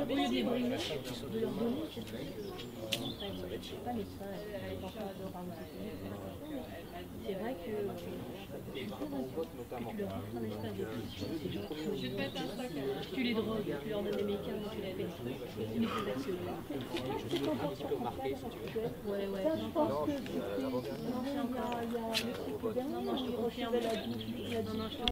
au lieu de les brimer, de leur donner, c'est pas médecin, elle pense pas de pharmaceutique. C'est vrai que tu leur offres un espace de position, c'est genre, tu les drogues, tu leur donnes des médicaments, tu les fais tu les fais actionner. Je suis un petit peu marqué si tu veux. Ouais, ouais. Ça, je pense que c'était... Non, il y a le cycle dernier, Non, je te confirme. la douche, la